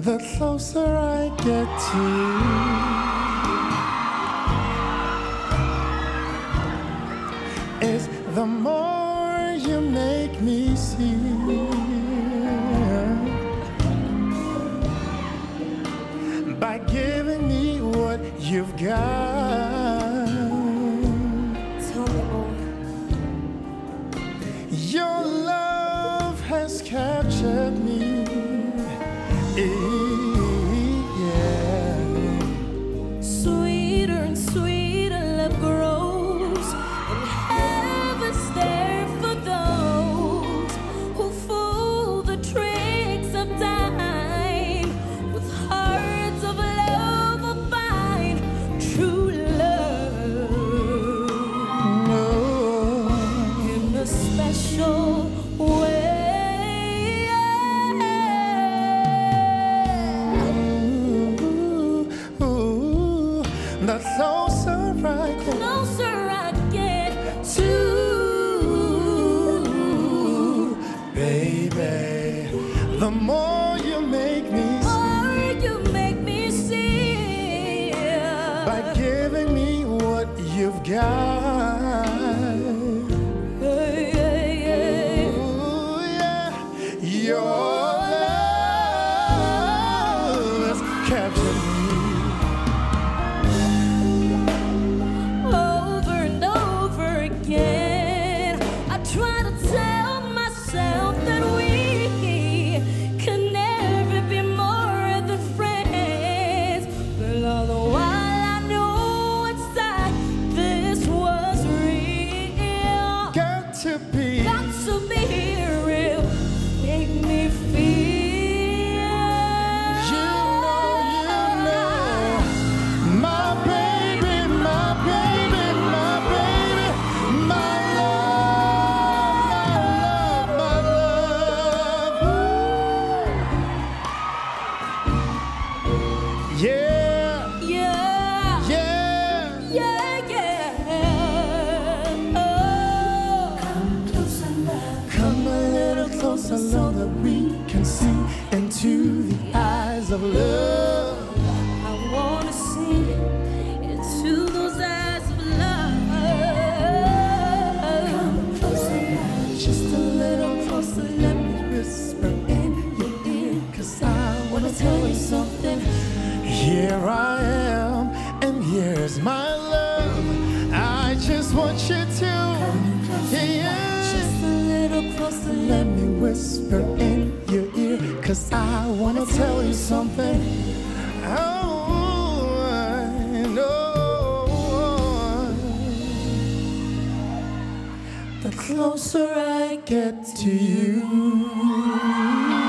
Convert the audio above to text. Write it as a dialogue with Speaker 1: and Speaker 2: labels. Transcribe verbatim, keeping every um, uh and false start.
Speaker 1: the closer I get to you, is the more you make me see. By giving me what you've got.
Speaker 2: Tell me more.
Speaker 1: Your love has captured me. Yeah.
Speaker 2: Sweeter and sweeter love grows, and heaven's there for those who fool the tricks of time. With hearts of love will find true love.
Speaker 1: No.
Speaker 2: In a special way.
Speaker 1: The closer I get,
Speaker 2: Closer I get to,
Speaker 1: baby, the more you make me
Speaker 2: more you make me see.
Speaker 1: by giving me what you've got.
Speaker 2: Hey, hey, hey.
Speaker 1: Ooh, yeah. Your love has captured me.
Speaker 2: Over and over again, I try to tell myself that we can never be more than friends. But all the while I know inside this was real.
Speaker 1: Got to be.
Speaker 2: Got to be real. Make me feel.
Speaker 1: You know, you know, my baby, my baby, my baby, my love, my love, my love. Yeah,
Speaker 2: Yeah,
Speaker 1: yeah,
Speaker 2: yeah, yeah. Oh. Come closer, love.
Speaker 1: come a little closer so that we can see into the eyes of love.
Speaker 2: I wanna see into those eyes of love. Come closer, love.
Speaker 1: Just a little closer, let me whisper in your ear, 'cause I wanna tell you something. Here I am, and here's my love. I just want you to, yeah.
Speaker 2: Just a little closer,
Speaker 1: Let me whisper in your ear, 'cause I wanna tell you something. Oh, I know. The closer I get to you.